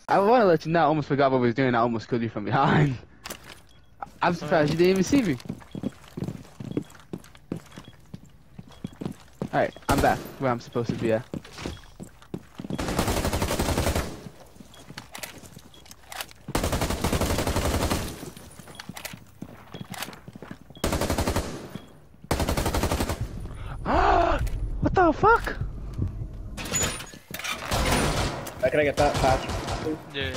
I want to let you know, I almost forgot what we was doing. I almost killed you from behind. I'm surprised you didn't even see me. Alright, I'm back where I'm supposed to be at. What the fuck? Can I get that patch? Yeah.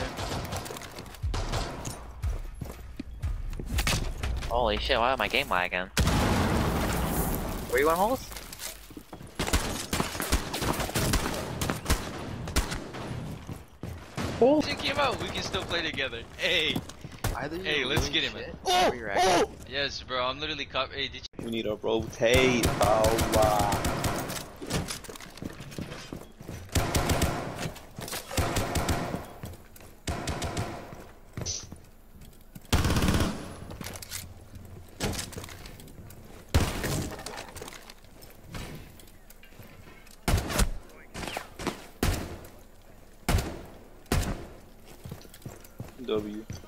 Holy shit, why am my game lagging? Where you want holes? Oh. Check him out. We can still play together. Hey. Hey, let's get him. Oh! Yes, bro. I'm literally Hey, did you? We need to rotate. Oh, wow. W.